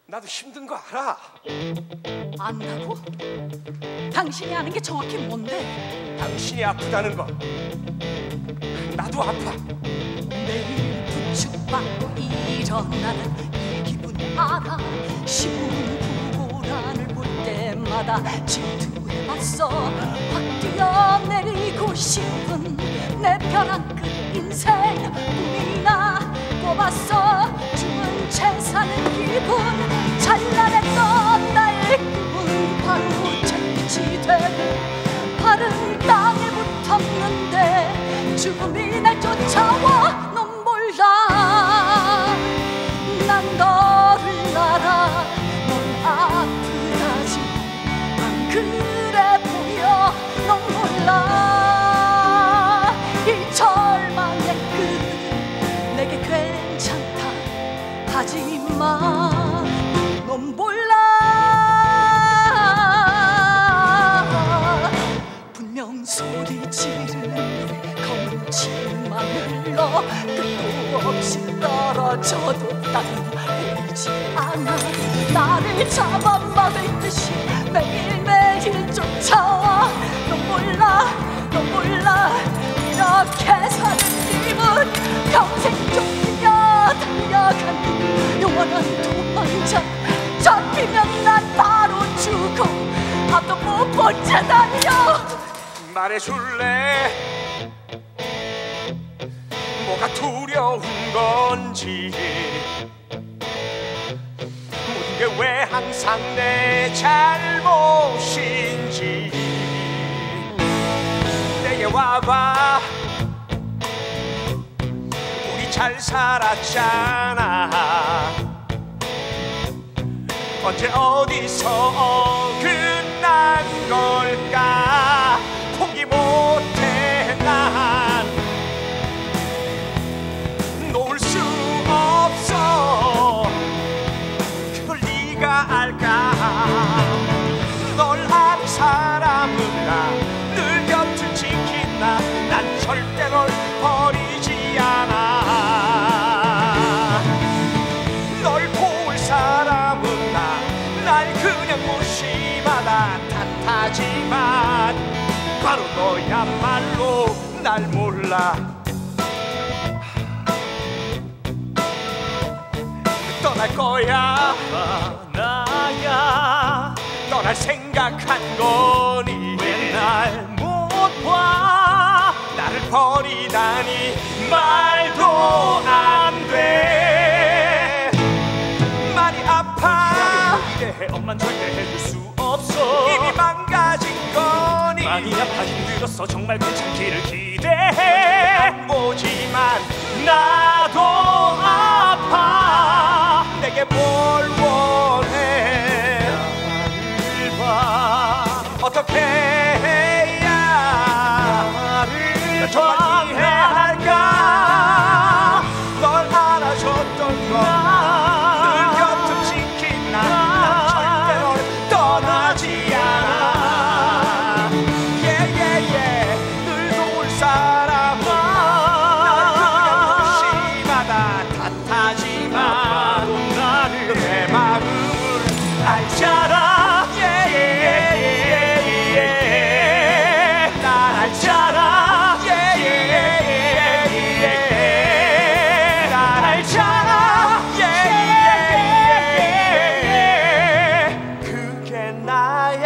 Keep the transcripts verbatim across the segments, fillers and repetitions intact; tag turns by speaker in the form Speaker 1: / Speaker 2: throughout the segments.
Speaker 1: 나도 힘든 거 알아.
Speaker 2: 안다고? 당신이 아는 게 정확히 뭔데?
Speaker 1: 당신이 아프다는 거 나도 아파.
Speaker 2: 매일 부축받고 일어나는 이 기분 알아. 신문부고란을 볼 때마다 질투해봤어. 확 뛰어내리고 싶은 내 벼랑 끝 인생 꿈이나 꿔봤어. 죽은 채 사는 기분. 찬란했던 나의 꿈은 바로 잿빛이 되고 발은 땅에 붙었는데 죽음이 날 쫓아와. 넌 몰라 난 너를 알아. 넌 아프다지만 난 그래 보여. 넌 몰라 이 절망의 끝 내게 괜찮다 하지만 넌 몰라. 분명 소리 지르는 검은 치만 흘러 끝도 없이 떨어져도 나는 보이지 않아. 나를 잡아먹을 듯이 매일매일 쫓아와. 넌 몰라 넌 몰라 이렇게 사는 기분. 평생 쫓기며 달려가는 영원한 도망자. 잡히면 난 바로 죽어. 앞도 못 본 채 달려.
Speaker 1: 말해줄래 뭐가 두려운 건지. 모든 게 왜 항상 내 잘못인지. 내게 와봐. 우리 잘 살았잖아. 언제 어디서 어긋난 걸까. 포기 못해 난 놓을 수 없어. 그걸 네가 알까. 널 아는 사람은 나 늘 곁을 지킨다. 난 절대 널 버리지 않아. 널 도울 사람은 나 날 그냥 무심하다 탓하지만 바로 너야말로 날 몰라. 떠날 거야 나야. 떠날 생각한 거니 왜 날 못 봐. 나를 버리다니 말도 안 돼. 많이 아파. 이래 엄만 절대 해줄 수 없어. 이미 망가진 거니 많이 아파 힘들었어. 정말 괜찮기를 기대해. 안 보지만 나도 아파. 내게 뭘 원해. 나를 봐. 어떻게 해야 나를 정말 이해할까. 널 안아줬던 건 늘 곁을 지킨 난. 난 절대 널 떠나지 않아. 예예예 늘 도울 사람은 날 그냥 무심하다 탓하지만 나를 내 마음을 알잖아. 예예예예 날 알잖아. 예예예예 날 알잖아. 예예예예 그게 나야.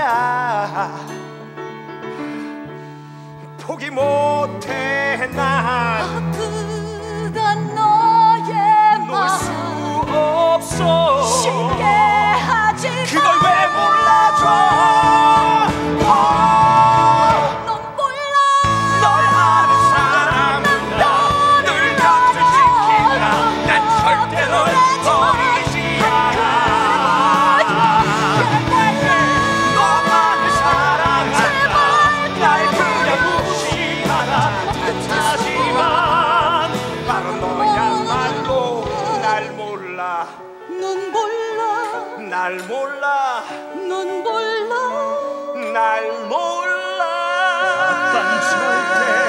Speaker 1: 포기 못해 난
Speaker 2: 아프단 너의
Speaker 1: 놓을 수
Speaker 2: 마음
Speaker 1: 없어.
Speaker 2: 쉽게 하지
Speaker 1: 그걸 왜 몰라줘. 어,
Speaker 2: 넌 몰라
Speaker 1: 널 아는 사람은 나 늘 곁을 지킨다. 난 절대 널 버리지 않아. 너 아는 사람은 날 그냥 무심하다 탓하지만 바로 너야말로 날 몰라.
Speaker 2: 넌 몰라
Speaker 1: 날 몰라.
Speaker 2: 넌 몰라
Speaker 1: 날 몰라. 아빠는 절대